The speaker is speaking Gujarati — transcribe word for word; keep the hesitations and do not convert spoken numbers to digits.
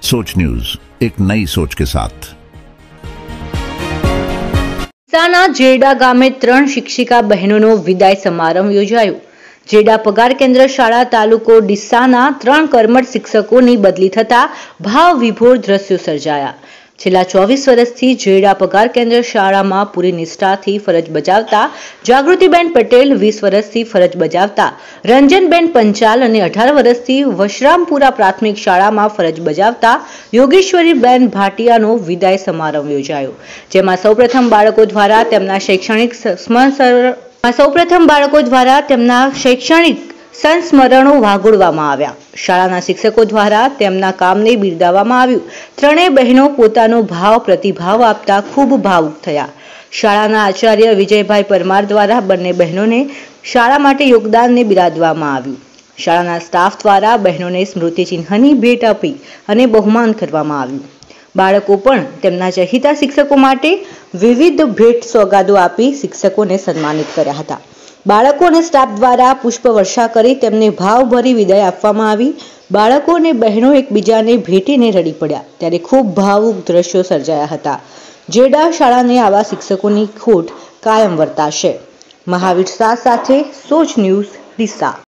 सोच न्यूज, एक नई सोच के साथ। ડીસાના જેડા ગામે ત્રણ શિક્ષિકા બહેનોનો વિદાય સમારંભ યોજાયો। જેડા પગાર કેન્દ્ર શાળા તાલુકો ડીસાના ત્રણ કર્મઠ શિક્ષકોની બદલી થતા ભાવ વિભોર દ્રશ્યો સર્જાયા। છેલ્લા ચોવીસ વર્ષથી જેડા પગાર કેન્દ્ર શાળામાં પૂરી નિષ્ઠાથી ફરજ બજાવતા જાગૃતિબેન પટેલ, વીસ વર્ષથી ફરજ બજાવતા રંજનબેન પંચાલ અને અઢાર વર્ષથી વશરામપુરા પ્રાથમિક શાળામાં ફરજ બજાવતા યોગેશ્વરીબેન ભાટિયાનો વિદાય સમારંભ યોજાયો, જેમાં સૌપ્રથમ બાળકો દ્વારા તેમના શૈક્ષણિક સૌપ્રથમ બાળકો દ્વારા તેમના શૈક્ષણિક સંસ્મરણો વાગોળવામાં આવ્યા। શાળાના શિક્ષકો દ્વારા તેમના કામને બિરદાવવામાં આવ્યું। ત્રણેય બહેનો પોતાનો ભાવ પ્રતિભાવ આપતા ખૂબ ભાવુક થયા। શાળાના આચાર્ય વિજયભાઈ પરમાર દ્વારા બંને બહેનોને શાળા માટે યોગદાનને બિરાદવામાં આવ્યું। શાળાના સ્ટાફ દ્વારા બહેનોને સ્મૃતિચિહ્નની ભેટ આપી અને બહુમાન કરવામાં આવ્યું। બાળકો પણ તેમના ચહિતા શિક્ષકો માટે વિવિધ ભેટ સોગાદો આપી શિક્ષકોને સન્માનિત કર્યા હતા। બાળકો અને સ્ટાફ દ્વારા પુષ્પ વર્ષા કરી તેમને ભાવભરી વિદાય આપવામાં આવી। બાળકો અને બહેનો એકબીજાને ભેટીને રડી પડ્યા ત્યારે ખૂબ ભાવુક દ્રશ્યો સર્જાયા હતા। જેડા શાળાને આવા શિક્ષકોની ખોટ કાયમ વર્તાશે। મહાવીર શાહ સાથે સોચ ન્યૂઝ, ડીસા।